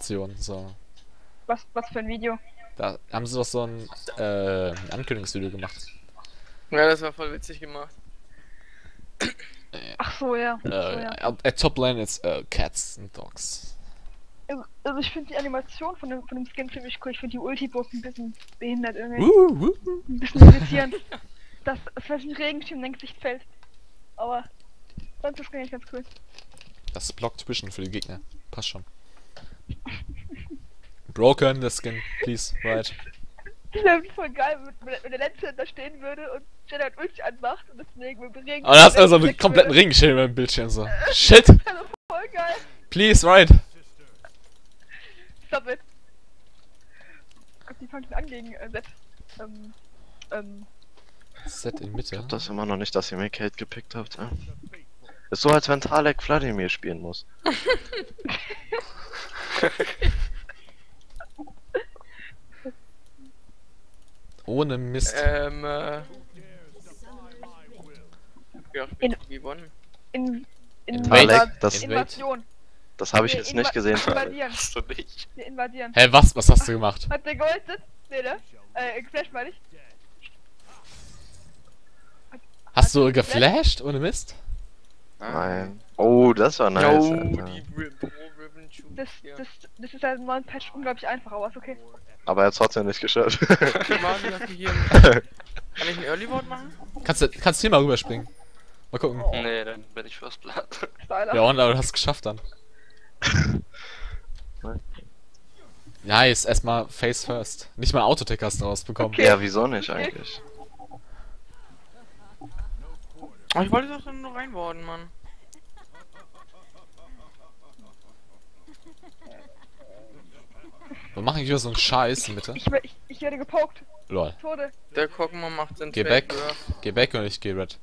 Animation, so. Was für ein Video? Da haben sie doch so ein Ankündigungsvideo gemacht. Ja, das war voll witzig gemacht. Ach so, ja. So, ja. At top lane it's cats and dogs. Also ich finde die Animation von dem Skin ziemlich cool. Ich finde die Ulti bloß ein bisschen behindert irgendwie. Ein bisschen irritierend. Dass vielleicht ein Regenschirm in dein Gesicht fällt. Aber sonst ist das eigentlich ganz cool. Das blockt Vision für die Gegner. Passt schon. Broken, the skin, please, right. Das wäre voll geil, wenn der Letzte da stehen würde und Jedi und Ulti anmacht und deswegen mit dem Regenschirm. Aber da hast also einen kompletten Regenschirm im Bildschirm so. Shit! Also voll geil. Please, right. Stop it. Gott, die fangen an gegen Set. Set in Mitte. Ich glaub das immer noch nicht, dass ihr mir Kate gepickt habt. Ist so, als wenn Talek Vladimir spielen muss. Ohne Mist. Ja, gewonnen. Invade. Invasion. Das habe ich jetzt nicht gesehen, Talek. Invadieren. Hast du nicht? Wir invadieren. Hä, was hast du gemacht? Hat der geholtet? Nee, ne? Geflasht meine ich. Hast du geflasht? Ohne Mist? Nein. Oh, das war nice. Oh, Alter. die Ribbon Shoot. Das ist halt im neuen Patch unglaublich einfach, aber ist okay. Aber er hat trotzdem nicht geschafft. Wir machen das hier. Kann ich ein Early Vote machen? Kannst du hier mal rüberspringen? Mal gucken. Oh. Nee, dann bin ich First Blood. Styler. Ja, und aber du hast es geschafft dann. Nice, erstmal Face First. Nicht mal Autotech hast du rausbekommen. Okay. Ja, wieso nicht eigentlich? Oh, ich wollte doch dann nur reinboarden, Mann. Wir machen hier so einen Scheiß in Mitte. Ich werde gepokt. Lol. Tode. Der Kockmann macht den Geh Trade, back. oder? Geh back und ich geh red.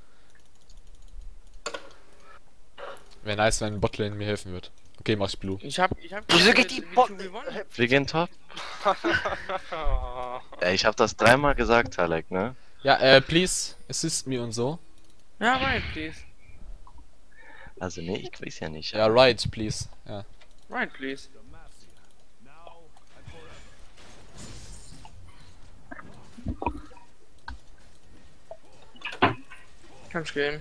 Wäre nice, wenn Botlane mir helfen wird. Okay, mach ich Blue. Ich hab. Wieso geht die Bot? Wir gehen top. Ey, ich hab das dreimal gesagt, Talek, ne? Ja, please, assist me und so. Ja, right, please. Also nee, ich weiß ja nicht. Ja, right, please. Ja. Right, please. Kannst gehen.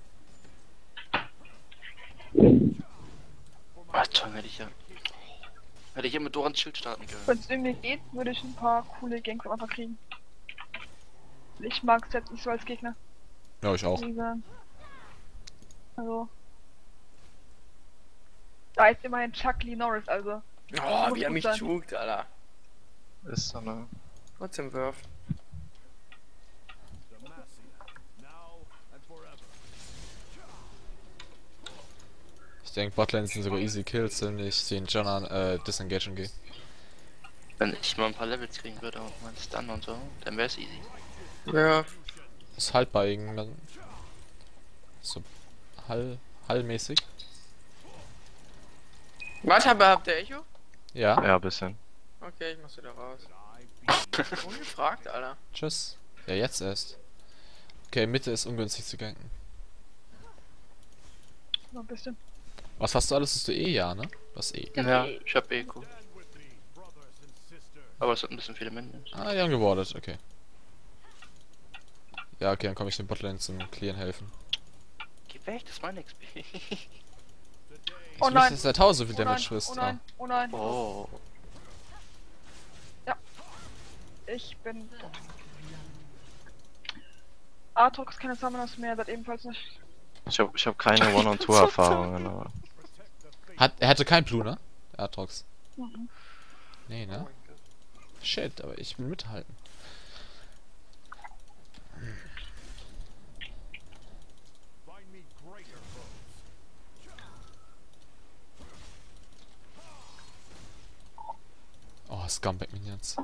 Ah, toll, hätte ich ja mit Dorans Schild starten können. Wenn es irgendwie geht, würde ich ein paar coole Ganks einfach kriegen. Ich mag Set nicht so als Gegner. Ja, ich auch. muss ich sagen. Also. Da ist immerhin Chuck Lee Norris, also. Oh, Muss wie er gut mich sein. juckt, Alter. Ist so ne? Trotzdem Wurf. Ich denke, Botlane sind sogar easy Kills, wenn ich den John an disengagen gehe. Wenn ich mal ein paar Levels kriegen würde und mein Stun und so, dann wär's easy. Ja. Ist haltbar irgendwann. So hallmäßig. Was, habt ihr Echo? Ja. Ja, bisschen. Okay, ich mach's wieder raus. Ungefragt, Alter. Tschüss. Ja, jetzt erst. Okay, Mitte ist ungünstig zu ganken. Noch ein bisschen. Was hast du alles? Hast du eh ja, ne? Was eh. Ja, ich hab Eco. Aber es hat ein bisschen viele Minions. Ah, die haben gewardet, okay. Ja, okay, dann komme ich dem Botlane zum Clearen helfen. Geh weg, das ist mein XP. Oh Ich nein. dass der 1000 so viel Oh nein, Damage frisst. oh nein, oh nein. Oh. Ich bin tot. Artrox keine Summoners mehr, das ebenfalls nicht. Ich hab keine One-on-Two-Erfahrungen, aber. Er hatte kein Blue, ne? Atrox. Mhm. Nee, ne? Shit, aber ich will mithalten. Oh, Scumbag Minions.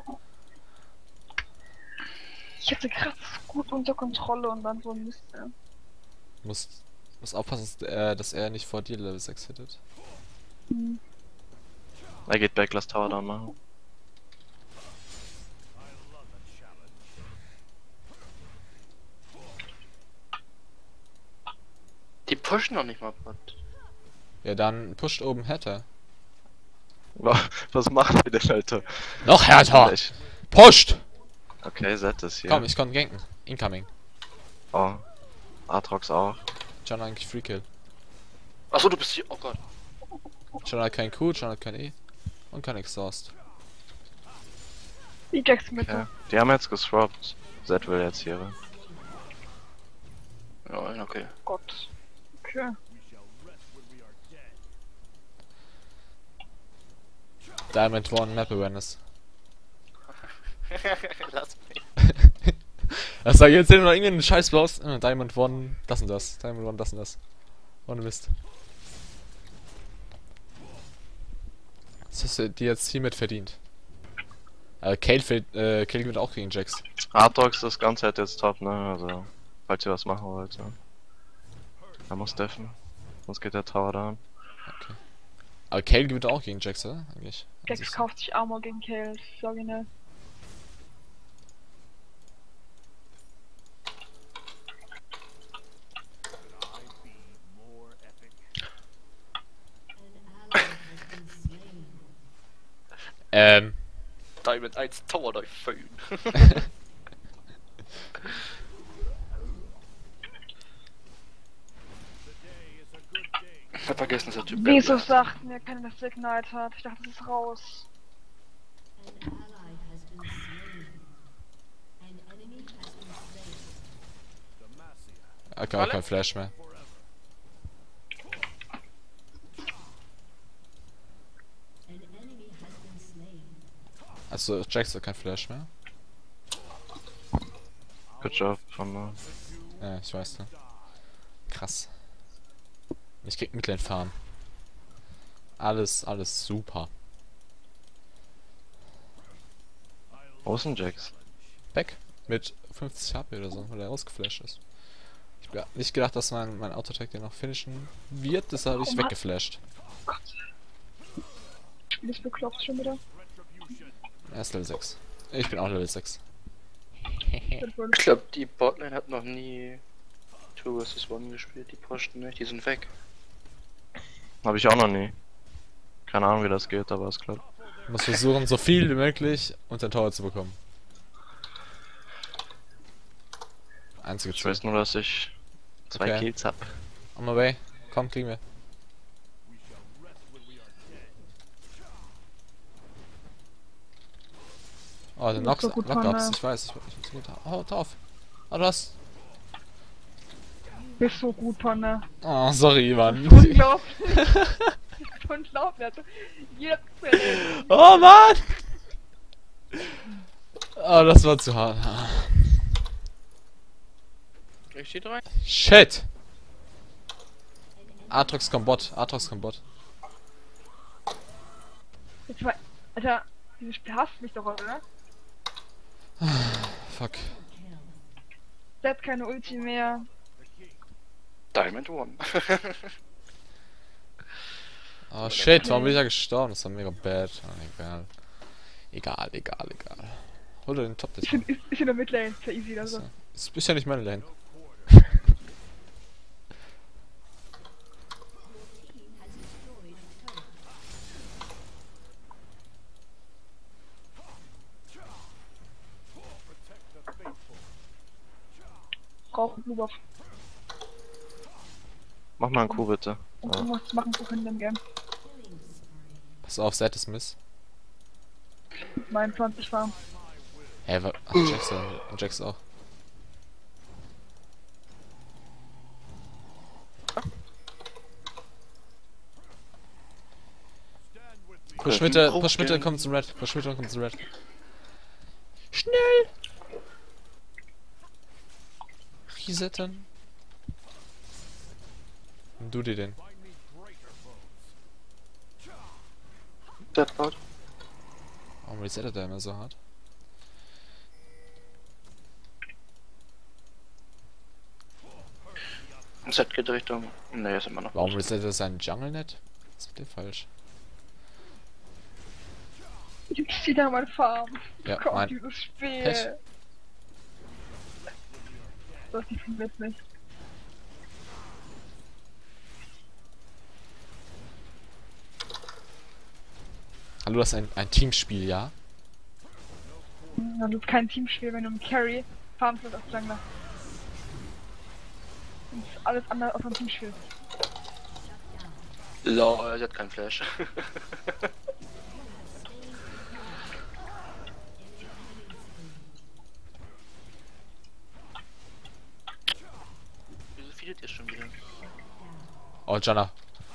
Ich hatte gerade gut unter Kontrolle und dann so ein Mist. Ja. Muss aufpassen, dass er nicht vor dir Level 6 hittet. Mhm. Er geht back, lass Tower down machen. Die pushen noch nicht mal Bot. Ja, dann pusht oben Hatter. Was macht ihr denn, Alter? Noch härter! Ich- Pusht! Okay, Zed ist hier. Komm, ich kann ganken. Incoming. Oh. Aatrox auch. John eigentlich Free Kill. Achso, du bist hier. Oh Gott. John hat kein Q, John hat kein E. Und kein Exhaust. Die Jax mit. Okay. Die haben jetzt geswappt. Zed will jetzt hier rein. Ja, okay. Gott. Okay. Diamond One Map Awareness. Lass mich. Was sag ich jetzt, wenn du noch irgendeinen Scheiß baust? Diamond One, das und das. Diamond One, das und das. Ohne Mist. Das hast du dir jetzt hiermit verdient. Kale gewinnt auch gegen Jax. Aatrox das Ganze halt jetzt top, ne? Also, falls ihr was machen wollt. Ja. Er muss deffen. Sonst geht der Tower down. Okay. Aber Kale gewinnt auch gegen Jax, oder? Eigentlich. Jax kauft sich Armor gegen Kale. Das ist originell. Diamond 1 Tower Phone. Ich hab vergessen, dass der Typ. Wieso sagt mir keiner, dass der Ignite hat? Ich dachte, das ist raus. Er hat gar kein Flash mehr. Also Jax hat kein Flash mehr. Good job von mir. Ja, ich weiß ne. Krass. Ich krieg Midlane Farm. Alles super. Wo ist denn Jax? Back mit 50 HP oder so, weil er rausgeflasht ist. Ich hab nicht gedacht, dass mein Autotech den noch finishen wird, deshalb habe ich weggeflasht. Spiel ist bekloppt schon wieder. Er ist Level 6. Ich bin auch Level 6. Ich glaube, die Botlane hat noch nie 2 vs 1 gespielt. Die Posten nicht, die sind weg. Hab ich auch noch nie. Keine Ahnung wie das geht, aber es klappt. Ich muss versuchen, so viel wie möglich unter den Tower zu bekommen. Einzige Ich Ziel. weiß nur, dass ich 2 Okay. Kills hab. On my way. Komm, kriegen wir. Oh, der Das ist so gut, Knockups, Panne. ich weiß, ich gut. Oh, drauf. Oh, du hast. Bist so gut, Panne. Oh, sorry, Ivan. Unglaublich. Unglaublich. Also, jeder Oh, Mann! Oh, das war zu hart. Ich stehe rein. Shit! Aatrox kommt Bot, Aatrox kommt Bot. Jetzt war, Alter, dieses Spiel hasst mich doch, oder? Fuck. Der hat keine Ulti mehr. Diamond 1. Oh shit, warum bin ich da gestorben? Das war mega bad. Oh, egal. Egal. Hol dir den Top Ich dich. bin ist in der Midlane, ist ja easy, also. Das ist ja nicht meine Lane. Brauchen Blue Buff. Mach mal einen Q bitte. Und Ja. irgendwas machen zu können, dann gern. Pass auf, Zed ist Miss. 29 war. Hä, ach, Jax auch. Push Mitte, kommt zum Red. Push Mitte, kommt zum Red. Schnell! Resetten. Nimm du dir den. Deadbot. Warum resettet der immer so hart? Set geht Richtung. Ne, ist immer noch. Warum resettet er seinen Jungle nicht? Was ist mit dir falsch? Ich zieh da mal Farm. Ja, Komm, mein dieses Spiel. Pech. Das funktioniert nicht. Hallo, das ist ein Teamspiel, ja? Das ist kein Teamspiel, wenn du im Carry farmst als Jungler. Das ist alles andere als ein Teamspiel. Lol, sie hat keinen Flash. Wieso feedet ihr schon wieder? Oh, Janna.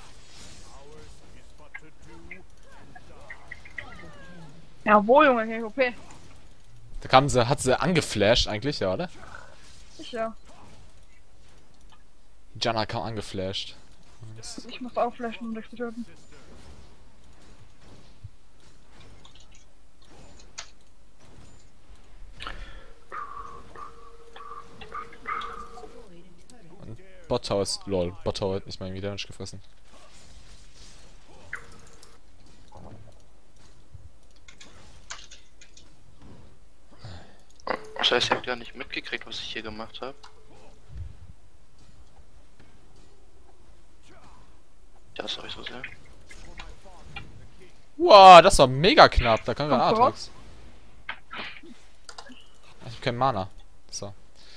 Jawohl, Junge, okay, OP. Da kam sie, hat sie angeflasht eigentlich, ja, oder? Sicher. Janna kam angeflasht. Ich muss auch flashen, um dich zu töten. Bot Tower ist, lol, Bot Tower hat nicht mal irgendwie Damage gefressen. Das heißt, ihr habt gar nicht mitgekriegt, was ich hier gemacht habe. Das habe ich so sehr. Wow, das war mega knapp. Da können wir Kommt Aatrox. Ich hab keinen Mana. So.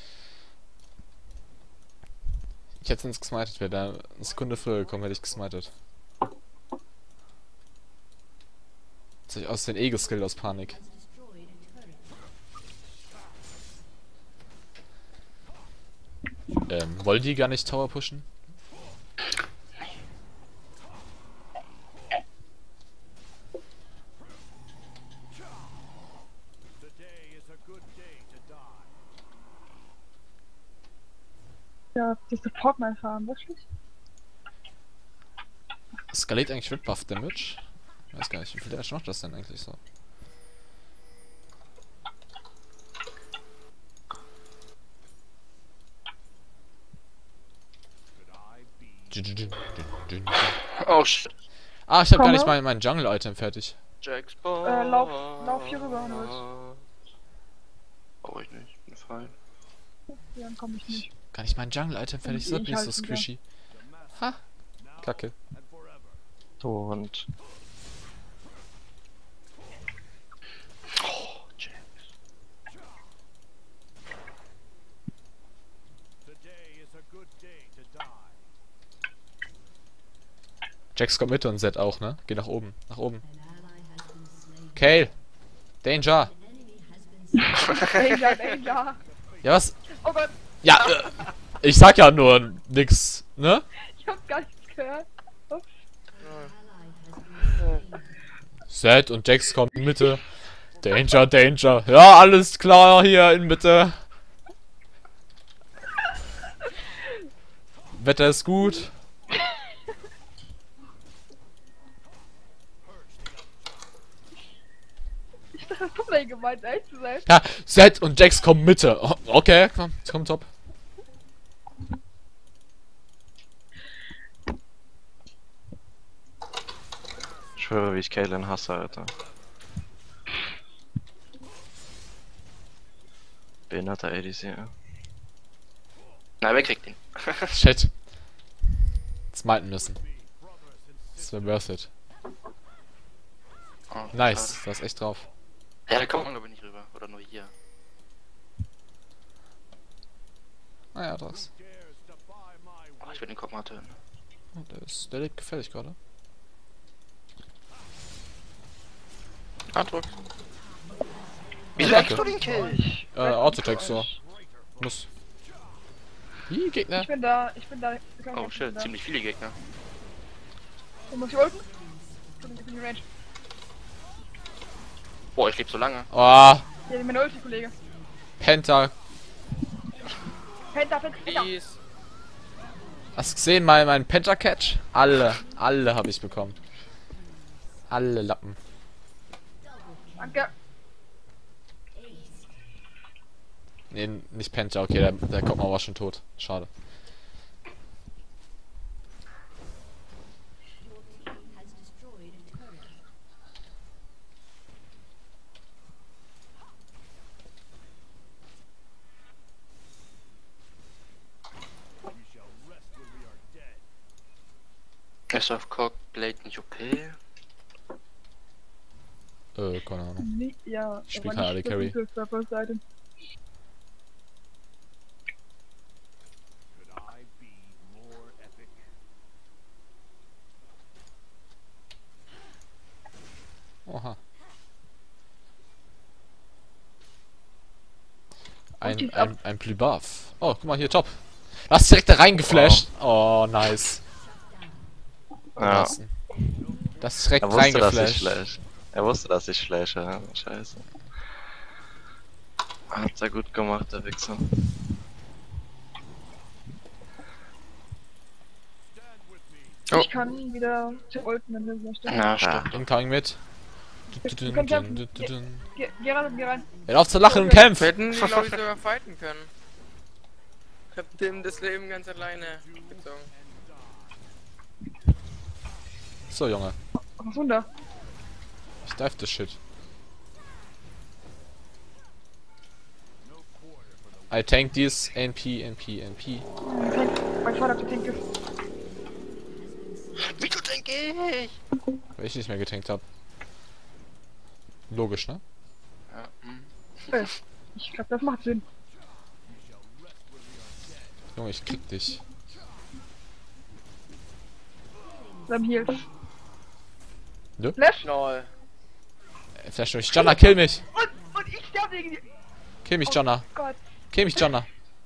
Ich hätte ins gesmited, wäre da eine Sekunde früher gekommen, hätte ich gesmited. Jetzt hab ich aus den geskillt aus Panik. Wollen die gar nicht Tower pushen? Ja, die Support mal fahren, wirklich? Skaliert eigentlich mit Buff Damage? Ich weiß gar nicht, wie viel Damage macht das denn eigentlich so? Oh shit. Ah, ich habe gar Komme. nicht mein Jungle-Item fertig. Jack's Lauf hier rüber, wenn du willst. Brauche ich nicht, bin fein. Ja, dann komm ich nicht. Gar nicht mein Jungle-Item fertig, Ich ist nicht so halt wieder. squishy. Ha! Kacke. Und Oh, Jax. Jax kommt mit und Zed auch, ne? Geh nach oben, nach oben. Kale! Danger! Danger, Danger. Ja, was? Oh Gott, Ja, ich sag ja nur nix, ne? ich hab gar nichts gehört. Ups. Zed und Jax kommen in Mitte. Danger, Danger. Ja, alles klar hier in Mitte. Wetter ist gut. Ich dachte, das ist Top gemeint, ehrlich zu sein. Ja, Zed und Jax kommen Mitte. Oh, okay, komm top. ich schwöre, wie ich Kaelin hasse, Alter. Behinderter ADC, ja. Na, wer kriegt ihn? Shit. Smiten müssen. Das wäre worth it. Oh, Nice, schade. du hast echt drauf. Ja, da kommt man glaube ich nicht rüber. Oder nur hier. Naja, das. Oh, ich will den Kopf mal töten. Der lebt gefällig gerade. Artwork. Wieso Danke. kriegst du den Kill? Autotech so. Muss. Wie, Gegner? Ich bin da. Oh shit, ziemlich viele Gegner. Du musst ulten? Ich bin in Range. Boah, ich lebe so lange. Oh, Ja, meine Ulti, Kollege. Penta. Penta. Please. Hast du gesehen, mein Penta-Catch? Alle habe ich bekommen. Alle Lappen. Danke. Nee, nicht Penta, okay, der kommt mal war schon tot. Schade. Ist auf Cock Blade nicht okay? Keine Ahnung. Nee, ja, Ich spiel aber keine nicht AD Carry. auf der Seite. Oha. Und die Ein Plübuff. Oh, guck mal hier, top. Du hast direkt da reingeflasht. Oh, nice. Ja. Das ist direkt Er wusste, dass ich reingeflasht. flash. Er wusste, dass ich flashe. Ja. Scheiße. Hat er gut gemacht, der Wichser. Oh. Ich kann wieder zu ulten, wenn du möchtest. Na, stimmt. Incoming mit. Du kannst ja- Geh rein. Hör auf zu lachen und kämpf! Wir hätten die, glaube ich, sogar fighten können. Ich hab dem das Leben ganz alleine gezogen. So, Junge. Was ist denn da? Ich dive das Shit. I tank this NP. Mein Vater hat getankt ist. Wieso denke ich? Weil ich nicht mehr getankt hab. Logisch, ne? Ja, Ich glaube, das macht Sinn. Junge, ich krieg dich. Beim Heals. Ne? Flash! Lol. Flash durch. Jonna, kill mich! Und ich sterbe wegen dir. Kill mich, Oh Jonna. Gott. Kill mich, Jonna.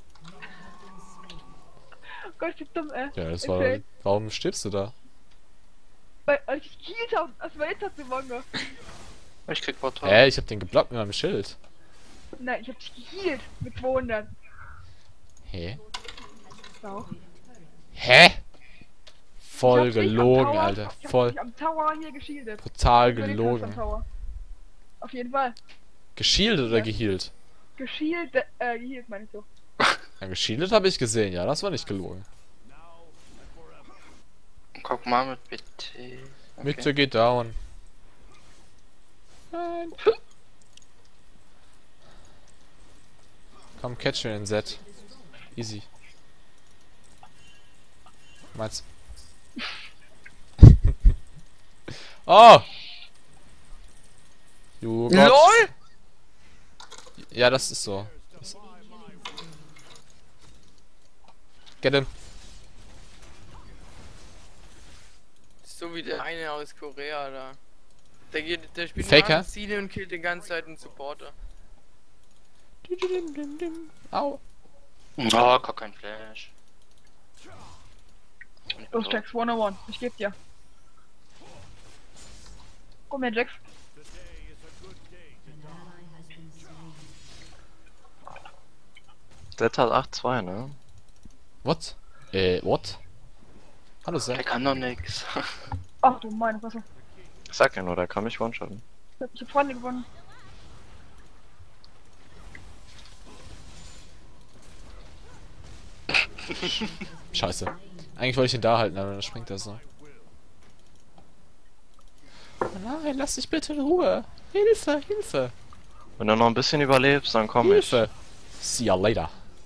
Gott, wie dumm, Ja, das war... Okay. Warum stirbst du da? Weil als ich geheilt habe, das war jetzt zu Manga. ich krieg Portal. Ich hab den geblockt mit meinem Schild. Nein, ich hab dich geheilt mit 200. Hä? So. Hä? Voll Ich hab dich am gelogen, Tower- Alter. Ich hab Voll dich am Tower hier geschildet. total Über den Christ am gelogen. Tower. Auf jeden Fall. Geshieldet oder Ja. gehealt? Geheilt meine ich so. Ja, geshieldet habe ich gesehen, ja, das war nicht gelogen. Guck mal mit bitte. Okay. Mitte geht down. Nein. Komm, catch mir den Z. Easy. Meinst Oh! Du Gott. LOL! Ja, das ist so. Get him. So wie der eine aus Korea da. Der spielt Faker? nur Ziele und killt die ganze Zeit einen Supporter. Au. Oh, gar kein Flash. Los, Jax, 101. Ich geb dir. Komm her, Jax. Der hat 8-2, ne? What? What? Hallo, Der Zach. kann doch nix. Ach du meine Fresse. Ich sag ja nur, der kann mich one-shotten. Ich hab Freunde gewonnen. Scheiße. Eigentlich wollte ich ihn da halten, aber dann springt er so. Oh nein, lass dich bitte in Ruhe. Hilfe, Hilfe. Wenn du noch ein bisschen überlebst, dann komm ich. Hilfe. See ya later.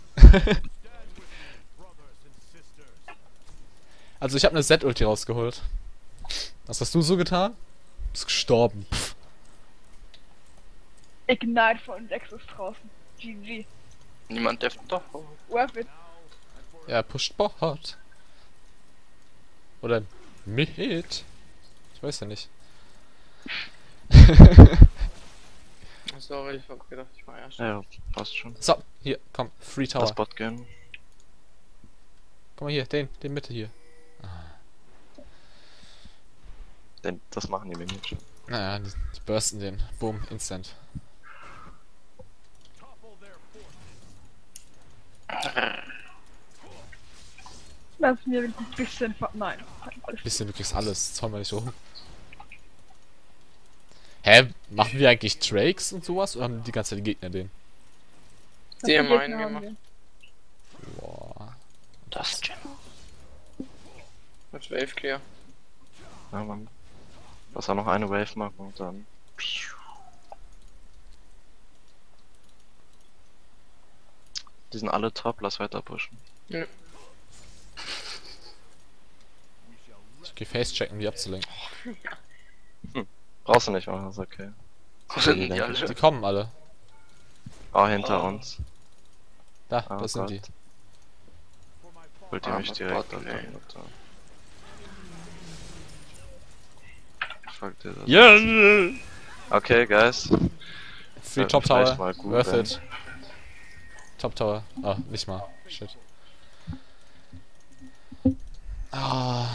Also ich habe eine Z-Ulti rausgeholt. Was hast du so getan? Du bist gestorben. Pff. Ignite von Jax ist draußen. GG. Niemand darf doch. Worth it. Ja, pusht Bot. Oder mit. Ich weiß ja nicht. Sorry, ich hab gedacht, ich war erst. Ja, passt schon. So, hier, komm, Free Tower. Das Bot gehen. Guck mal hier, den Mitte hier. Denn das machen die Minions schon. Naja, die bursten den. Boom, instant. Lass mir ein bisschen Nein. Alles Bisschen, du kriegst alles. Zoll mal nicht so rum. Hä? Machen wir eigentlich Drakes und sowas? Oder haben die ganze Zeit die Gegner den? gut. Die haben Gegner einen haben gemacht. wir. Boah. Das Gym. Mit Wave Clear. Ja, Mann. Lass auch noch eine Wave machen und dann. Die sind alle top, lass weiter pushen. Ja. Ich geh face checken, um die abzulenken. Brauchst du nicht machen, ist okay. Wo sind denn die alle? Die kommen alle. Oh, hinter uns. Da, Oh das sind Gott. die. Holt ihr mich direkt Bot, runter. ey. Fuck dir das. Yeah! Okay, guys. Free Top vielleicht Tower. mal gut, Worth wenn- it. Top Tower. Ah, nicht mal. Shit. Ah.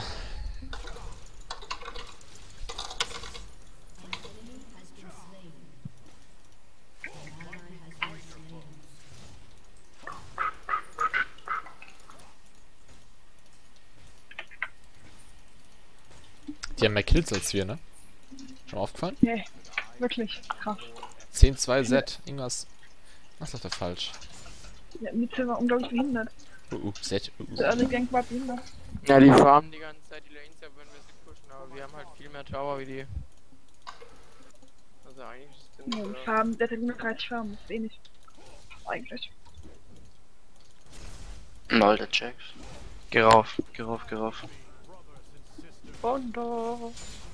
Die haben mehr Kills als wir, ne? Schon mal aufgefallen? Nee, wirklich krass. 10-2 Z. Irgendwas. Was läuft da falsch? Ja, Mitzel war unglaublich behindert. Z. Der early Gank war behindert. Ja, die farmen die ganze Zeit die Lanes ab, wenn wir sie pushen, aber wir haben halt viel mehr Tower wie die. Also eigentlich sind Ja, die Farben, der hat 130 Farben, das ist wenig. Eigentlich. Lol, der Jax. Geh rauf, geh rauf, geh rauf. Bondo.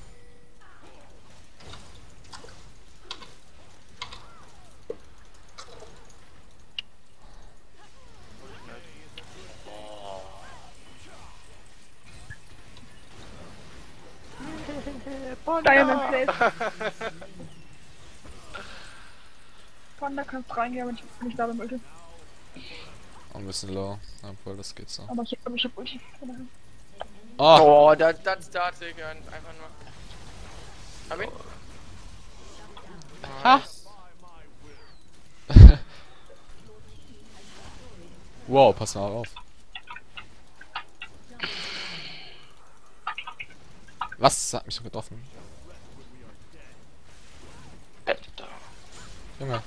Diamond Place. Panda kannst reingehen, wenn ich nicht da bin, Ulti. Ein bisschen low. Obwohl, das geht so. Aber ich hab Ulti. Von daher. Oh! Oh, das Start-Tick einfach nur. Hab ihn? Ha! Wow, pass mal auf. Was? Hat mich so getroffen. Alter. Junge.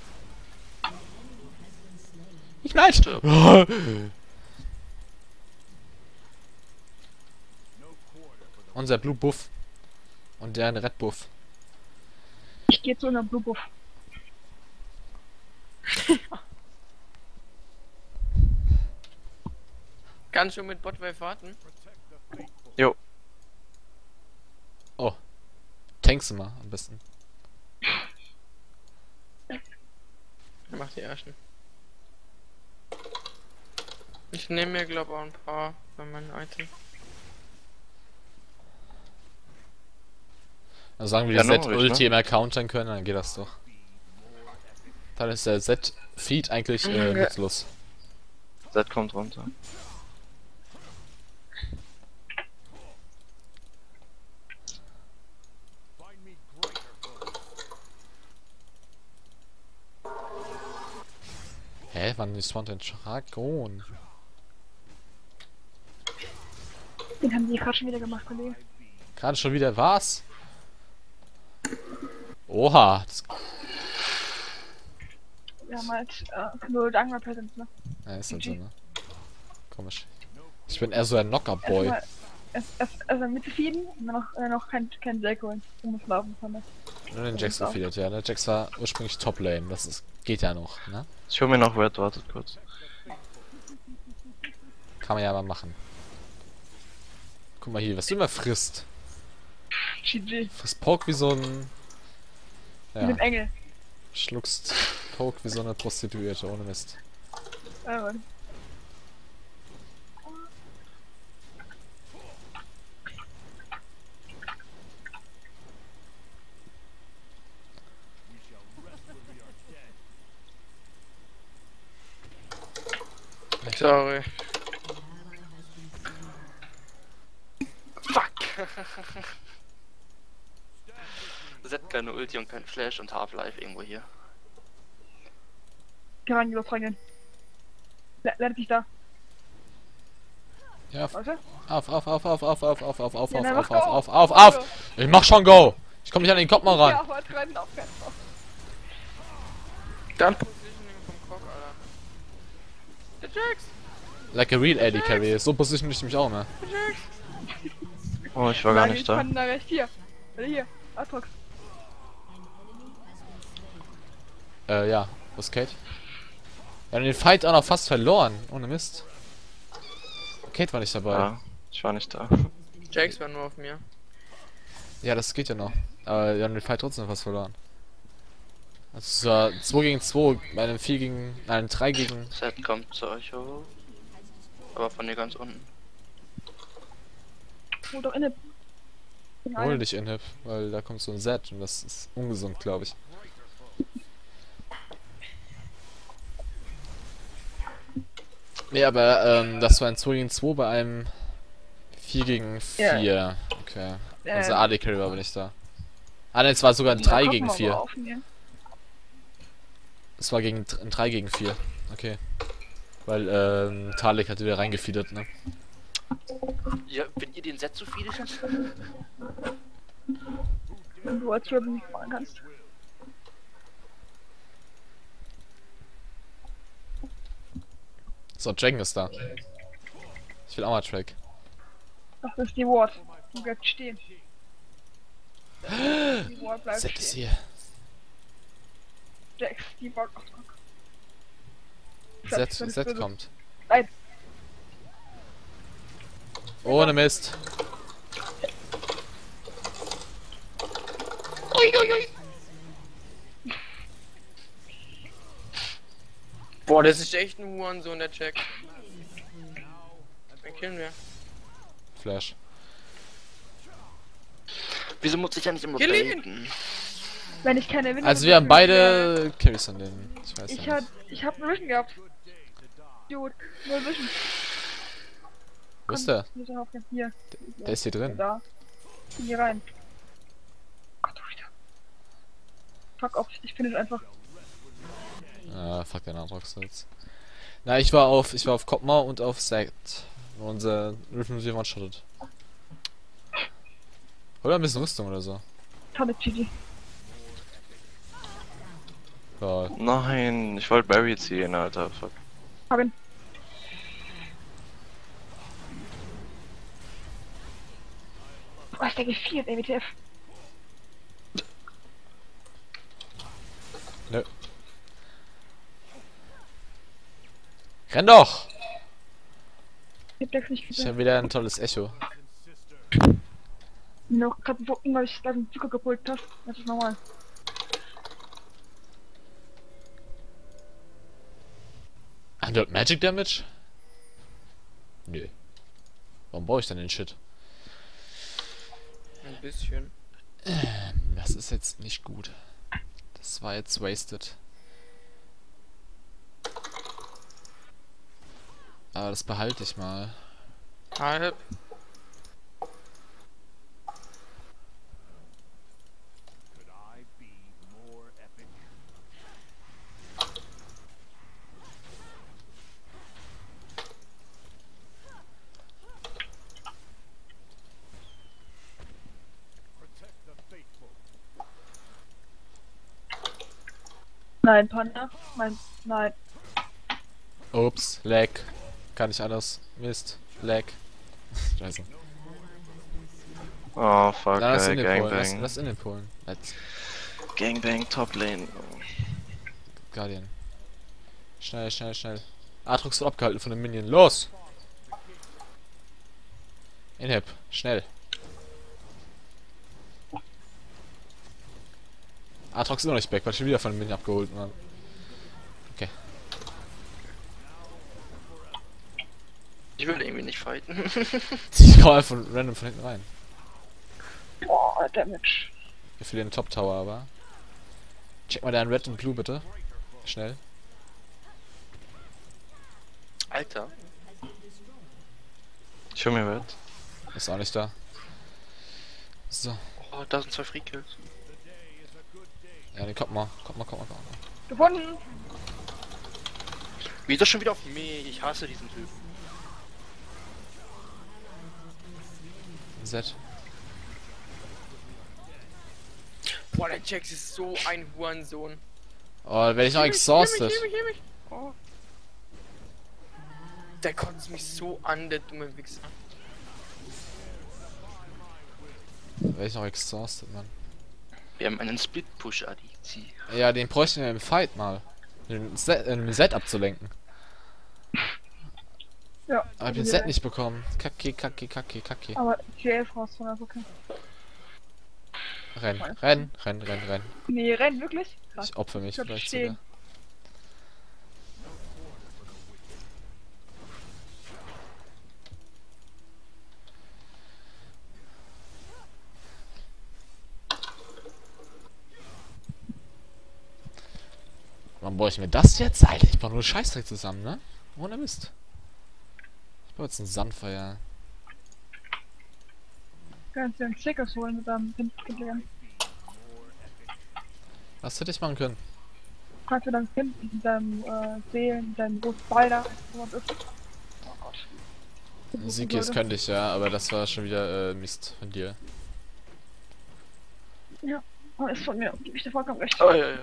Ich leid! Unser Blue Buff. Und der Red Buff. Ich geh zu einer Blue Buff. Kannst du mit Botwave warten? Jo. Oh. Tankst du mal am besten. Mach die ersten. Ich nehme mir glaub auch ein paar bei meinen Items. Also sagen wir, Ja, die noch Z-Ulti ruhig, ne? immer countern können, dann geht das doch. Dann ist der Z-Feed eigentlich nutzlos. Z kommt runter. Hä? Wann respawnt denn Dragon? Den haben die gerade schon wieder gemacht, Kollege. Gerade schon wieder was? Oha. Das, Wir haben halt nur Dankbar Presence, ne? ja, ist halt so, ne? Komisch. Ich bin eher so ein Knocker-Boy. Also mitfeeden und dann noch kein Jack holen. Du musst laufen von der. Nur den Jax gefeedet, ja. Der Jax war ursprünglich Top-Lane. Das ist, geht ja noch, ne? Ich hol mir noch Word, wartet kurz. Kann man ja mal machen. Guck mal hier, was du immer frisst. GG. Frisst Poke wie so ein... Mit Ja, dem Engel. schluckst Poke wie so eine Prostituierte, ohne Mist. Ja, Mann. Sorry. Fuck! Z keine Ulti und kein Flash und Half-Life irgendwo hier. Geh rein, los reingehen. Lerne dich da. Ja, Warte. auf. Ja, dann mach Go. Auf! Ich mach schon Go! Ich komm nicht an den Kopf mal ran. Ja, heute rennen auf ganz auf. Dann Positioning vom Cock, Alter. Der Jax! Like a real AD Carry. So position ich mich auch, ne? Der Jax! Oh, ich war gar Nein, nicht ich da. kann da recht hier. Hier, Atrox. Ja. Wo ist Kate? Wir haben den Fight auch noch fast verloren. Ohne Mist. Kate war nicht dabei. Ja, ich war nicht da. Jax war nur auf mir. Ja, das geht ja noch. Aber wir haben den Fight trotzdem fast verloren. Also 2 gegen 2, bei einem 4 gegen. Nein, 3 gegen. Set kommt zu euch hoch. Aber von hier ganz unten. Hol doch inne. Hol dich Inhib, weil da kommt so ein Set und das ist ungesund, glaube ich. Nee, aber das war ein 2 gegen 2 bei einem 4 gegen 4. Ja. Okay. Unser AD-Carry war aber nicht da. Ah ne, es war sogar ein 3 gegen 4. Es war ein 3 gegen 4. Okay. Weil Talik hat wieder reingefeedet, ne? Ja, wenn ihr den Set zu viel ist. Wenn du als Ribbon nicht fahren kannst. So, Dragon ist da. Ich will auch mal Track. Ach, das ist die Ward. Die bleibt stehen. Die Ward bleibt Set ist stehen. hier. Jax, die Ward. Ach, Set kommt. Nein. Ohne Mist. Boah, das ist echt ein Hurensohn, der Jack. Den killen wir. Flash. Wieso muss ich ja nicht immer Kill ihn! baiten? Wenn ich keine Winde. Also wir haben beide Carries an denen. Ich weiß Ich ja hab, nicht. ich hab einen Vision gehabt. Gut, null Vision. Wo ist der? Hier. Der ist hier drin. Da. Hier rein. Ach du wieder. Fuck off, ich finde es einfach. Ah, fuck den Aatrox jetzt. Na, ich war auf Kopma und auf Set. Unser Rhythm sie one-shottet. Oder ein bisschen Rüstung oder so. Tolle GG. Ja, Nein, ich wollte Barry ziehen, Alter. Fuck. Hab ihn. Boah, ist der gefiert, ey, WTF. nö. Renn doch! Ich hab Jax nicht Ich gesehen. habe wieder ein tolles Echo. Noch gerade wuppen, weil ich da den Zucker gepult hab. Das ist normal. Handelt Magic Damage? Nö. Warum brauche ich denn den Shit? Ein bisschen. Das ist jetzt nicht gut. Das war jetzt wasted. Aber das behalte ich mal. Halb. Nein, Panda. Nein. Ups, Lag. Kann nicht anders. Mist. Lag. Scheiße. Oh fuck, Lass in den Polen. Gangbang. Lass in den Polen. Let's. Gangbang, Top Lane. Guardian. Schnell, schnell, schnell. Aatrox wird abgehalten von dem Minion. Los! Inhib. Schnell. Aatrox ist immer noch nicht back, weil ich schon wieder von dem Minion abgeholt habe. Okay. Ich will irgendwie nicht fighten. Ich komme einfach random von hinten rein. Boah, Damage. Wir verlieren den Top Tower, aber. Check mal deinen Red und Blue bitte. Schnell. Alter. Ich hol mir Red. Ist auch nicht da. So. Oh, da sind 2 Free Kills. Ja, den kommt mal. Kommt mal. Gewonnen. Wieso schon wieder auf mich? Ich hasse diesen Typ. Set. Boah, der Jax ist so ein Hurensohn. Oh, da werde ich noch exhausted. Heal mich. Oh. Der kotzt mich so an, der dumme Wichser. Da werde ich noch exhausted, Mann. Wir haben einen Split-Push, Aditi. Ja, den bräuchten wir im Fight mal. Den Set abzulenken. Ja. Aber ich hab den Set nicht bekommen. Kacke. Aber GF raus von der Brücke. Renn. Nee, renn, wirklich? Ich opfer mich Ich bleib vielleicht stehen. sogar. Warum baue ich mir das jetzt? Alter, ich baue nur Scheißdreck zusammen, ne? Ohne Mist. Ich baue jetzt einen Sandfeuer. Kannst du einen Stickers holen mit deinem Kind? Was hätte ich machen können? Kannst du dein Kind mit deinem Seelen, deinem großen Ball da, was ist? Oh Gott. Siegis könnte ich ja, aber das war schon wieder Mist von dir. Ja, ist von mir. Gib ich dir vollkommen recht. Oh, ja.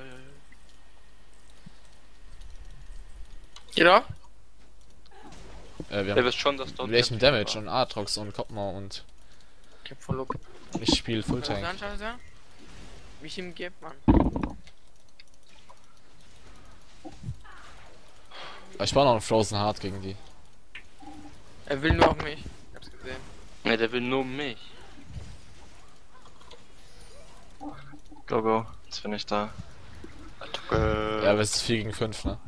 Genau. Wir Ihr haben wisst schon, dass dort... welchen Damage und Aatrox und Kopfmau und Ich hab voll Look. ich spiele Full Tank. Wie ich ihm geb, Mann. Aber ich baue noch einen Frozen Heart gegen die. Er will nur auf mich. Ich hab's gesehen. Ne, der will nur mich. Go. Jetzt bin ich da. Ja, aber es ist 4 gegen 5, ne?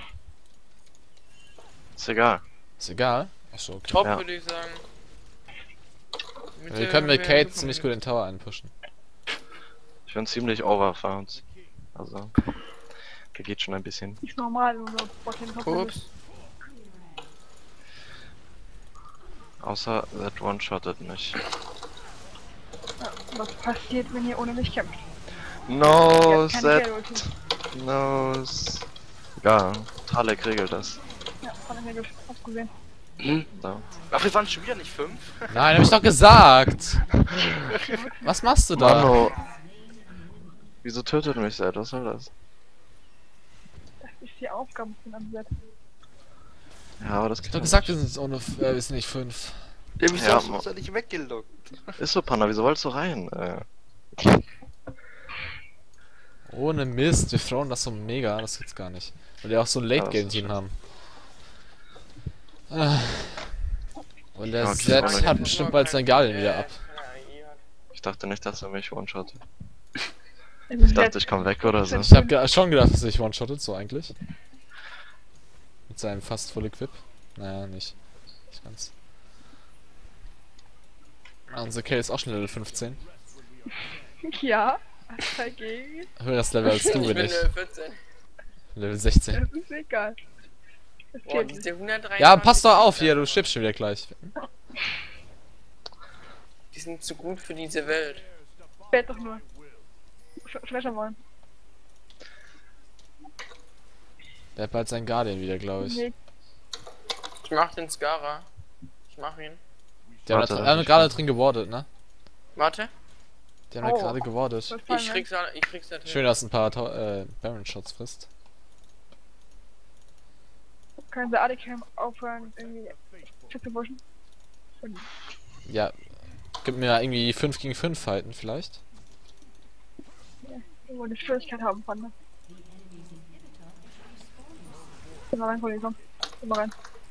Ist egal. Ist egal. Achso, okay. Top Ja. würde ich sagen. Wir können mit Kate ziemlich gut den Tower einpushen. Ich bin ziemlich overfound. Also, der geht schon ein bisschen. Ist normal, wenn du Bottom Ups. Außer that one-shottet mich. Was passiert, wenn ihr ohne mich kämpft? No, Ihr habt keine set. Kill-Ulti. No. Egal. Talek regelt das. Ja, von der ausgesehen. Da. Ach, wir waren schon wieder nicht 5. Nein, hab ich doch gesagt! Was machst du da? Mano. Wieso tötet mich Set? Was soll das? Das ist die Aufgabe von einem Set. Ja, aber das Ich hab doch gesagt, wir sind ohne, wir sind nicht 5. Der mich Ja, hast uns ja nicht weggelockt. Ist so, Panda, wieso wolltest du rein? Ohne Mist, wir throwen das so mega, das gibt's gar nicht. Weil wir auch so ein Late-Game-Team haben. Und der Okay, Set aber hat bestimmt bald sein Guardian wieder ab. Ich dachte nicht, dass er mich one-shottet. Also Ich dachte, ich komm weg oder so. Ich hab schon gedacht, dass er sich one-shottet, so eigentlich. Mit seinem fast Full Equip. Naja, nicht. Nicht ganz. Unser Kale ist auch schon Level 15. Ja, dagegen. Höheres Level als du, Ich bin bin ich. 14. Level 16. Das ist egal. Das Boah, zählt diese nicht. 123. Ja, pass doch auf hier, du stirbst schon wieder gleich. Die sind zu gut für diese Welt. Fällt doch nur. Flasher mal. Der hat bald seinen Guardian wieder, glaube ich. Nee, Ich mach den Skara. Ich mach ihn. Die haben Warte, da gerade drin gewardet, ne? Warte. Die haben da Oh. gerade gewardet. was fallen, Ich ne? krieg's da drin. Schön, dass ein paar Baron Shots frisst. Können sie Adicam aufhören, irgendwie zu pushen? Und Ja, gib mir irgendwie 5 gegen 5 Fighten vielleicht. irgendwo eine Schwierigkeit haben fand, ne? Geh mal rein, Kollege, komm. Geh mal rein.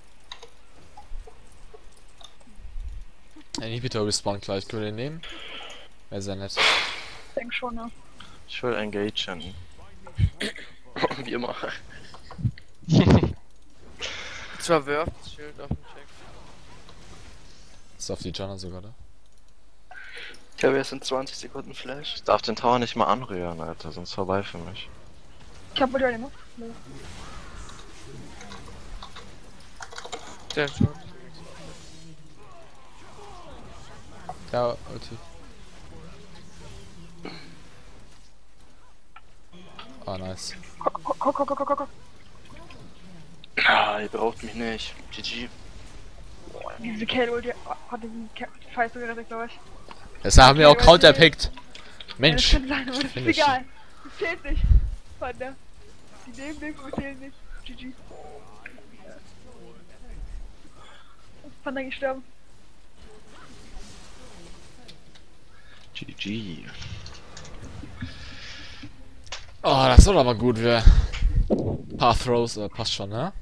Inhibitor respawnt gleich, können wir den nehmen? Wäre sehr nett. Ich denk schon, ne? Ich will engagen. Wie immer. Zwar wirft das Schild auf den Check. Ist auf die Janna sogar, da. Ich habe erst in 20 Sekunden Flash. Ich darf den Tower nicht mal anrühren, Alter, sonst vorbei für mich. Ich hab wieder den Muff. Nee. Sehr schön. Ja, Ulti. Ah, nice. Guck. Ah, ihr braucht mich nicht. GG. Diese Kale-Ulti hat diesen Scheiß gerettet, glaube ich. Deshalb haben wir auch counterpickt. Ja, das Mensch. kann sein, aber das ist Finish. egal. Das zählt nicht. Panda. Die Nebenwirkungen zählen nicht. GG. Panda gestorben. GG. Oh, das soll aber gut werden. Paar Throws, passt schon, ne?